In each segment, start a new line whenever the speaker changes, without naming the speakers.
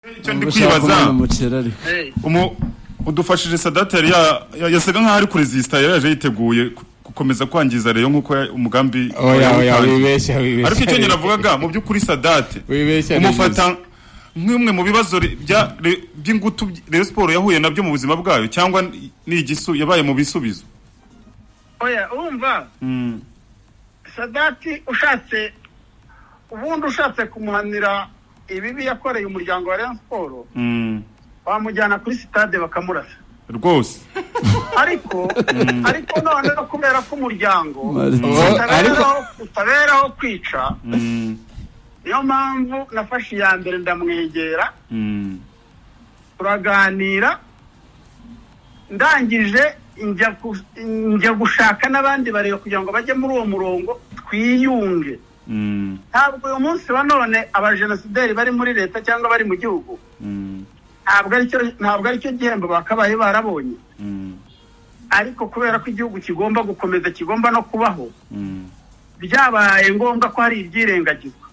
icyo ndi kwibaza udufashije Sadate yasaga nkaho ari kuresista yaje yiteguye gukomeza kwangiza Rayon nkuko umugambi
wibeshya
ariko icyo nyine navugaga mu by'ukuri Sadate umufata nk'umwe mu bibazo by'ingutu Rayon Sport yahuye nabyo mu buzima bwayo cyangwa ni igisu yabaye mu bisubizo
oya urumva Sadate ushatse kumuhanira ibibi yakoreye umuryango wa Rayon Sport wamujyana kuri stade bakamurasa
rwose
ariko none kubera ko umuryango utaberaho kwica niyo mpamvu nafashe iya mbere ndamwegera turaganira ndangije njya gushaka n'abandi bareba kugira ngo bajye muri uwo murongo twiyunge ntabwo uyu munsi wa none abajenosideri bari muri leta cyangwa bari mu gihugu ntabwo aricyo gihembo bakabaye barabonye ariko kubera ko igihugu kigomba gukomeza kigomba no kubaho byabaye ngombwa ko hari ibyirengagizwa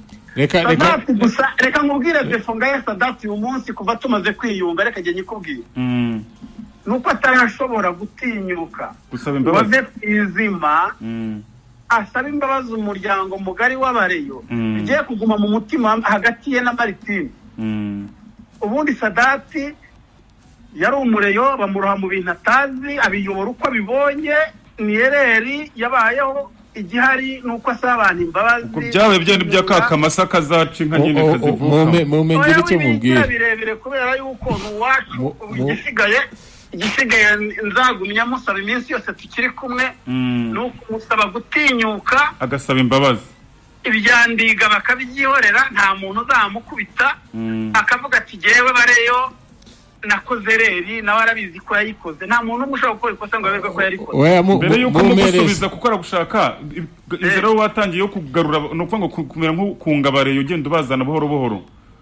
reka nkubwire defonga ya Sadate uyu munsi kuva tumaze kwiyunga reka njye nyikubwire nuko atarashobora gutinyuka wave kwizima asaba imbabazi umuryango mugari w'abareyo bigiye kuguma mu mutima hagati ye na Maritime ubundi Sadate yari umureyo bamuroha mu bintu atazi abiyobora uko abibonye niyereri yabayeho igihari nuko asaba abantu imbabazi
uko byawe byende byakakamasa kazaca inka nyine kazivuka
mu mengere cyo mubwira
birebire kubera yuko nuwacu igisigaye nzagumya musaba iminsi yose tukiri kumwe nuko musaba gutinyuka
agasaba imbabazi
ibyandiga bakabyihorera nta muntu uzamukubita akavuga ati jewe bareyo nakoze reri nawe arabizi ko yayikoze nta muntu umushaka gukora ikosa ngo aberwe ko yarikoze
mbere yuko mugusubiza kukora gushaka inzira yo watangiye yo kugarura no kuvuga ngo kumera nk'ukunga bareyo ugenda ubazana buhoro buhoro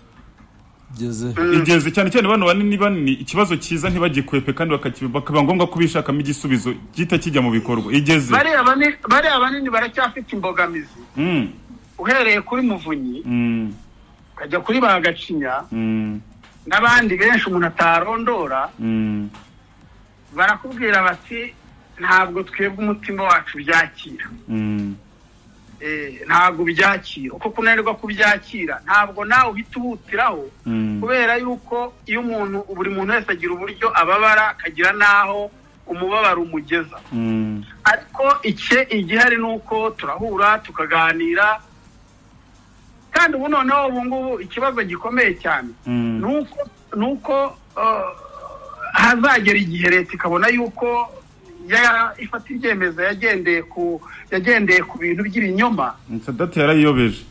igeze cyane cyane bano banini ikibazo cyiza ntibagikwepe kandi bakaba ngombwa kubishakamo igisubizo gita kijya mu bikorwa igeze
bari abanini baracyafite imbogamizi uhereye kuri Muvunyi kajya kuri Bagacinya n'abandi benshi umuntu atarondora barakubwira bati ntabwo twebwe umutima wacu byakira ntabwo byakira uko kunanirwa kubyakira ntabwo nawe uhita uhutiraho kubera yuko iyo buri muntu wese agira uburyo ababara akagira naho umubabaro umugeza ariko igihari ni uko turahura tukaganira kandi ubu noneho ubu ngubu ikibazo gikomeye cyane ni uko hazagera igihe leta ikabona yuko ifata ibyemezo yagendeye ku bintu by'ibinyoma
Sadate yarayiyobeje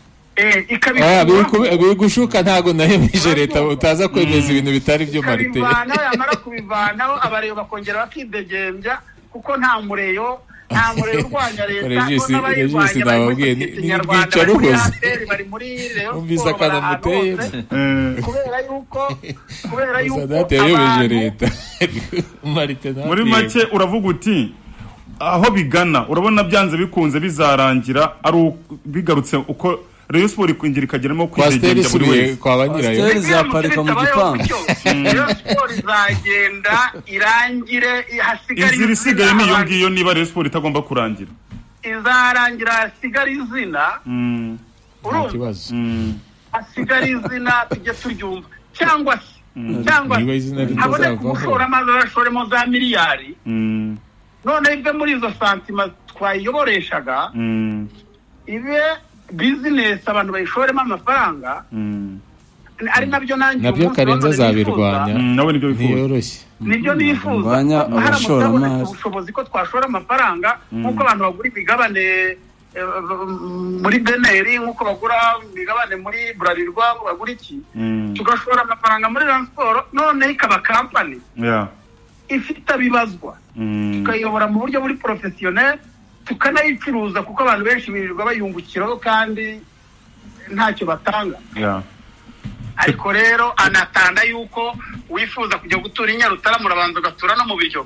bigushuka ntago nayemeje leta utaza kwemeza ibintu bitari byo Marite
yamara kubivanaho abareyo bakongera bakidegembya kuko nta mureyo urwanya leta
Regis nababwiye nica rukoze
bari muri Rayon
umvise akana muteye
kubera yuko
Sadate yayobeje leta Marite
muri make uravuga uti aho bigana urabona byanze bikunze bizarangira ari bigarutse uko Rayon Sport ikwingira ikageramo kwidegembya buri wese
kwa banyirayo
Stade zaparika mu gipangu
Rayon Sport izagenda irangire hasigara
inzira isigaye niyo ngiyo niba Rayon Sport itagomba kurangira
izarangira hasigara izina urumva hasigara izina tujye turyumva cyangwa habone gushora amazi arashoremo za miliyari none ibyo muri izo santima twayiyoboreshaga ibe business abantu bayishoremo amafaranga ari nabyo
Karenza zabirwanya
nawe nibyo
bifuza
nibyo nifuza
abashoramari
ubushobozi ko twashora amafaranga nk'uko abantu bagura imigabane muri Beneri nk'uko bagura imigabane muri Bralirwa bagura iki tugashora amafaranga muri Rayon Sport none ikaba company ifite abibazwa tukayobora mu buryo buri professionnel tukanayicuruza kuko abantu benshi birirwa bayungukiraho kandi ntacyo batanga ariko rero anatanda yuko wifuza kujya gutura inyarutara murabanza ugatura no mu biryo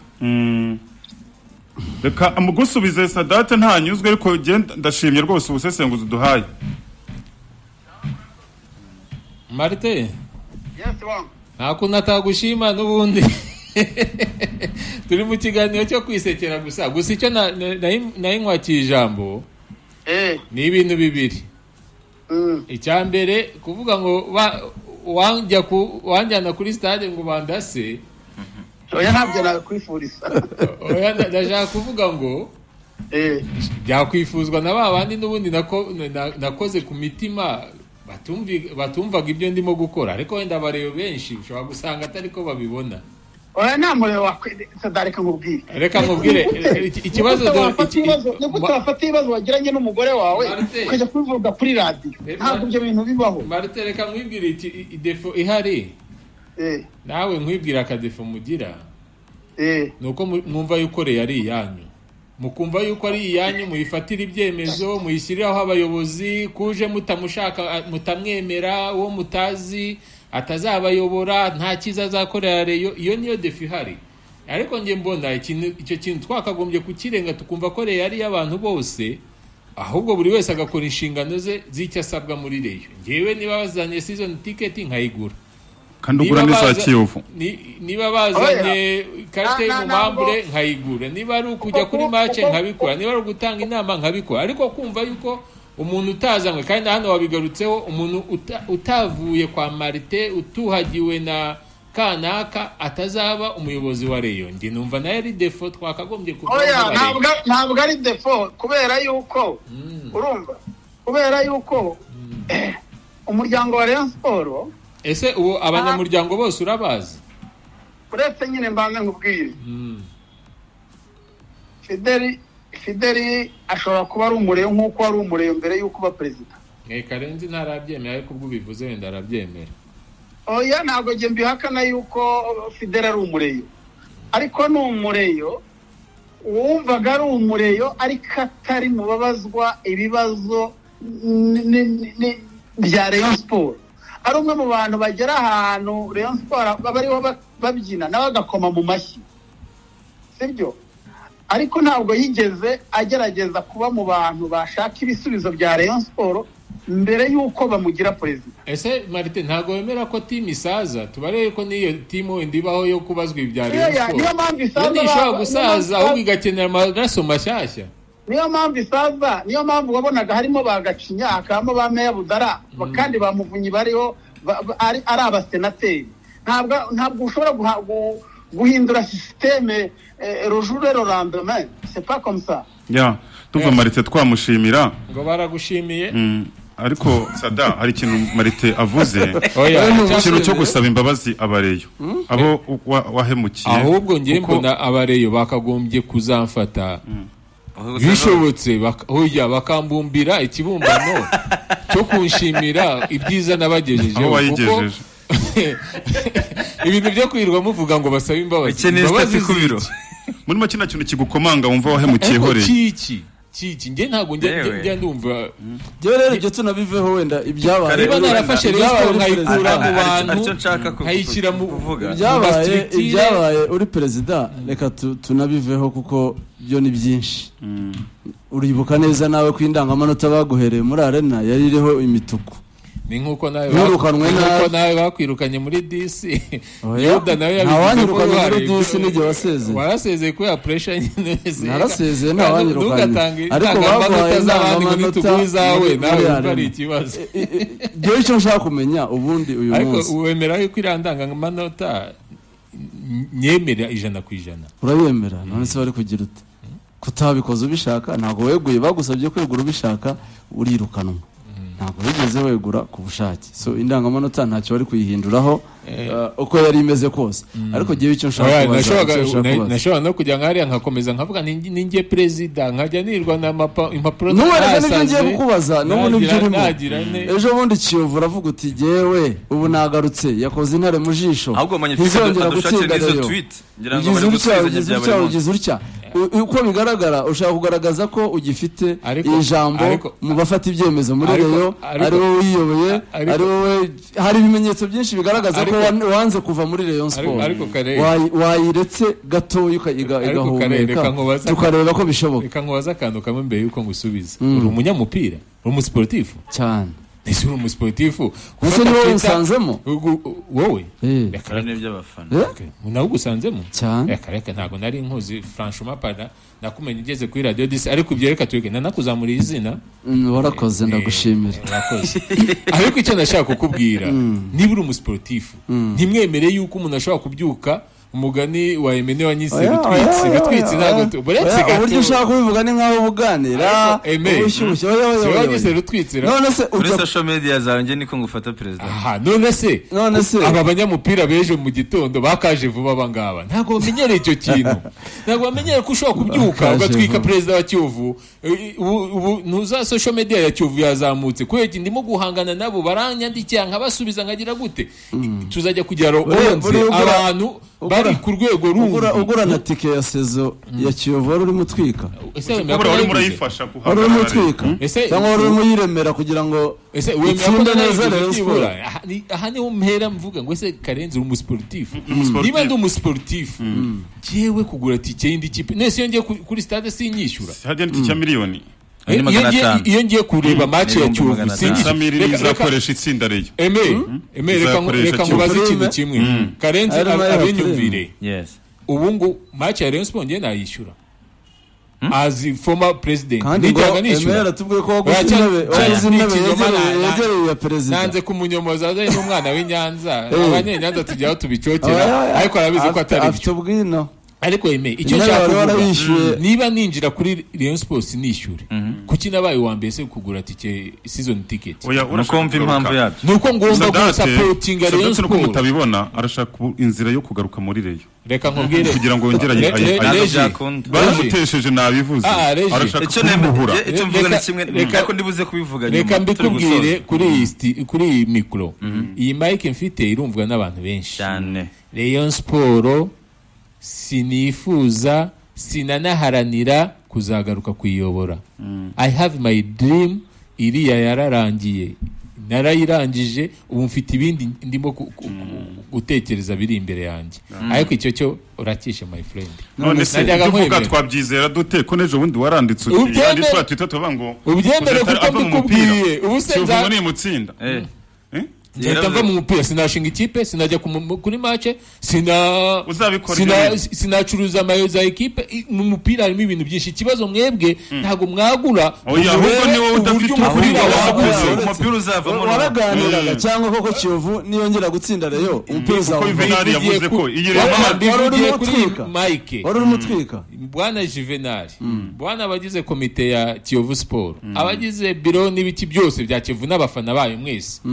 reka amugusubize Sadate ntanyuzwe ariko ndashimye rwose ubusesenguzi duhaye
Marite nta kuntu atagushima n'ubundi turi mu kiganiro cyo kwisekera gusa icyo nayinwakiye ijambo ni ibintu bibiri. Icya mbere kuvuga ngo wanjyana kuri stade ngo bandase,
oya ntabyo nakwifuriza.
oya ndashaka kuvuga ngo byakwifuzwa na babandi n'ubundi nakoze ku mitima batumvaga ibyo ndimo gukora, ariko wenda abareba benshi ushobora gusanga atari ko babibona.
oya namureba Sadate
reka nkubwire ikibazo
niko twafata ibibazo wagiranye n'umugore wawe ukajya kubivuga kuri radio, ntabwo ibyo bintu bibaho.
Marite reka nkwibwire idefo ihari, nawe nkwibwira akadefo mugira, nuko mwumva yuko ari iyanyu, mukumva yuko ari iyanyu, muyifatira ibyemezo, muyishyiriraho abayobozi, kuje mutamushaka mutamwemera, uwo mutazi atazabayobora, nta kiza azakorera Rayon. Iyo niyo defi ihari, ariko nge mbona icyo kintu twakagombye kukirenga tukumva ko Rayon ari y'abantu bose, ahubwo buri wese agakora inshingano ze z'icyo asabwa muri Rayon. Ngewe niba bazanye season ticket nkayigura,
kandi ugura n'iza Kiyovu,
niba bazanye carte y'umumambure nkayigura, niba ari ukujya kuri match nkabikora, niba ari ugutanga inama nkabikora, ariko kumva yuko umuntu utazanywe, kandi hano wabigarutseho, umuntu utavuye kwa Marite, utuhagiwe na kanaka atazaba umuyobozi wa Rayon. Nge numva nayo ari defo twakagombye kuvuga.
oya ntabwo ari defo, kubera yuko urumva, kubera yuko umuryango wa Rayon Sport,
ese uwo abanyamuryango bose urabazi?
uretse nyine mbanze nkubwire, Fideli ashobora kuba ari umureyo nk'uko ari umureyo mbere y'uko uba perezida.
Karenzi ntarabyemera, ariko ubwo bivuze wenda arabyemera.
oya ntabwo njye mbihakana yuko Fideli ari umureyo, ariko ni umureyo wumvaga ari umureyo ariko atari mu babazwa ibibazo bya Rayon Sport. ari umwe mu bantu bagera ahantu Rayon Sport bariho babyina nawe agakoma mu mashyi, sibyo? Ariko ntabwo yigeze agerageza kuba mu bantu bashaka ibisubizo bya Rayon Sport mbere yuko bamugira president.
Ese Martin ntabwo wemera ko team isaza? Tubareye ko niyo team wenda ibaho yo kubazwa ibya Rayon Sport.
Niyo mpamvu isaza
ishobora gusaza ahubwo igakenera amaraso mashyashya.
Niyo mpamvu isaza, niyo mpamvu wabonaga harimo bagacinya, hakabamo ba Meya Budara, kandi bamuvunyi bariho ari abasenateri. Ntabwo ushobora guhindura systeme rojure le lendemain, c'est pas comme ça.
Tuva Marite twamushimira
ngo baragushimiye,
ariko Sada hari ikintu Marite avuze, ikintu cyo gusaba imbabazi abareyo abo wahemukiye.
Ahubwo ngiye mbona abareyo bakagombye kuzamfata bishobotse bakambumbira ikibumbano cyo kunshimira ibyiza nabagejeje,
kuko
ibintu byo kwirirwa muvuga ngo basaba imbabazi
muri make nta kintu kigukomanga wumva wahemukiye hore.
Kiki nge ntabwo njya ndumva.
Byo rero ibyo tunabiveho wenda ibyabaye.
Niba narafashe rero nkayikura mu bantu nkayishyira mu kuvuga.
Ibyabaye uri perezida reka tunabiveho kuko byo ni byinshi. Uribuka neza nawe ko indangamanota baguhereye muri arena yari iriho imituku.
Ni nkuko nawe bakwirukanye muri DC. Yuda nawe
yabirukanye muri DC n'igihe wasezeye.
Warasezeye ko ya pressure nyine.
Narasezeye ntawanyirukanye. Ariko babaye
n'abantu zawe nawe bari ikibazo.
Byo icyo nshaka kumenya ubundi uyu munsi.
Ariko uwemera yuko irandanga amanota nyemera 100%.
Urabemera none se bari kugira ute? Kutabikoze ubishaka ntago weguye, bagusabye kwegura ubishaka urirukanwa. Ntabwo bigeze wegura ku bushake. So indangamanota ntacyo bari kuyihinduraho uko yari imeze kose. Ariko giye icyo nshaka
nashobora no kujya nkariya nkakomeza nkavuga ninjye president nkajya nirwa na impapuro
n'ubu ngiye kukubaza n'ubu n'ibyurimo. Ejo bundi Kiyovu uravuga uti jewe ubu nagarutse yakoze intare mu jisho ntizongera gutsinda Rayon. Ugize utya uko bigaragara ushaka kugaragaza ko ugifite ijambo mu bafata ibyemezo muri Rayon, ari wowe wiyoboye, ari wowe. Hari ibimenyetso byinshi bigaragaza ko wanze kuva muri Rayon Sport. Wayiretse gato igahumeka tukareba ko bishoboka.
Reka nkubaza akantu kamwe mbere yuko ngusubiza. Uri umunyamupira, uri umusportifu
cyane.
ese uri umusportifu
ese niwe usanzemo
wowe
reka n'iby'abafana
nawe ugusanzemo
cyane
reka ntago nari nkuzi franchement pada nakumenye igeze kuri radio disi ariko ibyo reka twege nanakuzamura izina
warakoze ndagushimira
warakoze ariko icyo ndashaka kukubwira niba uri umusportifu ntimwemere yuko umuntu ashobora kubyuka umugani wa Emene wanyise bitwitse ntago buretse gato
uburyo ushaka kubivuga ni nkaho buganira ubushyushye
wanyise rutwitse
none se
kuri social media zanjye niko ngufata president
none se aba banyamupira beje mu gitondo bakaje vuba abangaba ntago bamenyere icyo kintu ntago bamenyere ko ushobora kubyuka ugatwika president wa Kiyovu ubu ntuza social media ya Kiyovu yazamutse kwege ndimo guhangana nabo baranyandikiye nkabasubiza ngagira gute tuzajya kugera abantu bari ku rwego
ugura na tike ya sezo ya Kiyovu wari urimo utwika
uri murayifasha
wari urimo utwika cyangwa wari urimo yiremera kugira ngo
utsinde neza rero sport aha niho mpera mvuga ngo ese Karenzi uri umusportifu niba ndi umusportifu jewe kugura tike y'indi kipe nese yongeye kuri stade sinyishyura
hajya n'itike miliyoni
iyo ngiye kureba match ya Kiyovu
izakoresha itsinda reyo
reka ngubaze ikintu kimwe Karenzi abinyumvire ubu ngo match ya Rayon Sport ngiye nayishyura as former president
nijyaga nishyura tubwiye ko waguze intebe yegereye ya president
nanze kumunyomoza azanye n'umwana w'Inyanza abanyenyanza tujyaho tubicokera ariko arabizi ko atari
afite ubwino
ariko icyo cyakora niba ninjira kuri Rayon Sports nishyure kuki nabaye wa mbere se kugura tike season ticket
urakumva impamvu yabyo
nuko ngomba ko supporting Rayon Sports
mutabibona arashaka inzira yo kugaruka muri Rayon
reka nkubwire
kugira ngo yongere baramutesheje nabivuze
arashaka kumuhura icyo mvuga ni kimwe ariko ndibuze kubivuga
reka mbikubwire kuri micro iyi mic mfite irumvwa n'abantu benshi
cyane
Rayon Sports sinifuza sinanaharanira kuzagaruka kuyobora I have my dream iriya yararangiye narayirangije ubu mfite ibindi ndimo gutekereza biri imbere yanjye ariko icyo cyo urakishe my friend
none se tuvuga twabyizera dute ko nejo bundi waranditse uti twatwita tubango
ubyemere kuko mbikubwiye ubu se
nza ni mutsinda
Ndava mu mupira sinashinga ikipe sinajya kuri match sinacuruza amayo za ekipe mu mupira harimo ibintu byinshi ikibazo mwebwe ntago mwagura
ahubwo ni wowe udafite umupira
umupira uzavamo
waraganiraga cyangwa koko Kiyovu niyongera gutsinda Rayon umupira
uzavamo Juvenal yavuze ko iyi
Rayon kuri Mike
wari umutwika
bwana Juvenal bwana abagize komite ya Kiyovu Sport abagize biro n'ibiki byose bya Kiyovu n'abafana bayo mwese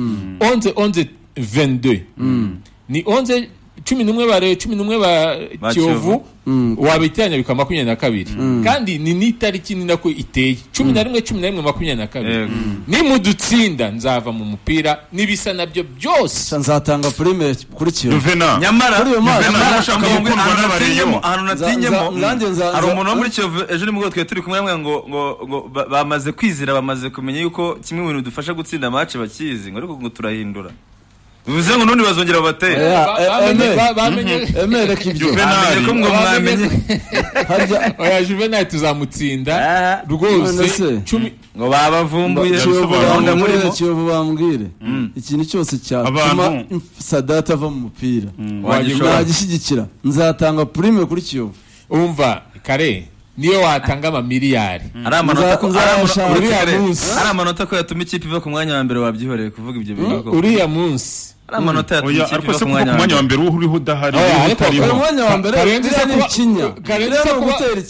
11-22 ni 11-11 ba Kiyovu wabitanya bika 22 kandi ni nitariki ni nako iteye 11-11-22 ni mudutsinda nzava mu mupira nibisa nabyo byose
nzatanga prime kuri Kiyovu
nyamara
nashaka gukundwa n'abareyo
ahantu natinyemo hari umuntu wo muri Kiyovu ejo ni mugabo turi kumwe namwe ngo bamaze kwizira bamaze kumenya yuko kimwe mu bintu dufasha gutsinda match bakizi ngo ariko ngo turahindura bivuze ngo none bazongera bateye
bamenye
kibyo
ko ngo mwamenye
oya Juvenal tuzamutsinda rwose 10
ngo babavumbuye
muri Kiyovu bambwire ikintu cyose cyatuma Sadate ava mu mupira wagishyigikira nzatanga prime kuri Kiyovu
umva kare niyo watanga amamiliyari
ari amanota ko yatuma ikipe iva ku mwanya wa mbere wabyihoreye kuvuga ibyo bintu
uriya munsi
amanota yatuma ikipe iva
ku mwanya wa mbere uriho udahari
utariho umwanya wa mbere
Karenzi ni ikinya
Karenzi gutera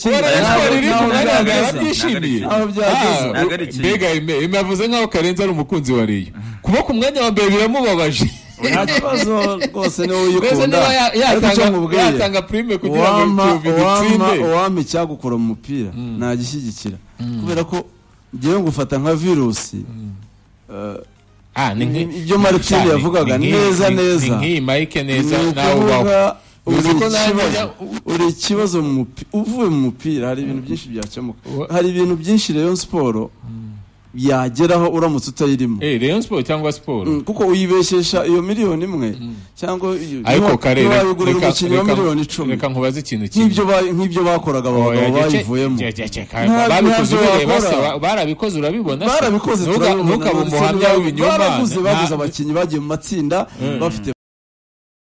ikinya mbega imavuze nkaho Karenzi ari umukunzi wa Rayon kuba ku mwanya wa mbere biramubabaje
nta kibazo rwose niwe uyikunda
yatanga prime kugira ngo
tuvitsinde uwampa icyagukora mu mupira nagishyigikira kubera ko ngewe ngufata nka virusi ibyo Martine yavugaga neza
nk'iyi Mike neza nawe
uri ikibazo uvuye mu mupira hari ibintu byinshi byakemuka hari ibintu byinshi Rayon Sport yageraho uramutse utayirimo
Rayon Sport cyangwa Sport
kuko uyibeshesha iyo miliyoni imwe cyangwa
ariko kare
wabigurira umukinnyi wa miliyoni 10
reka nkubaze ikintu kimwe
nk'ibyo bakoraga abagabo bayivuyemo
barabikoze urabibona
barabikoze
ntukaba umuhamya w'ibinyoma
baguze abakinnyi bagiye mu matsinda bafite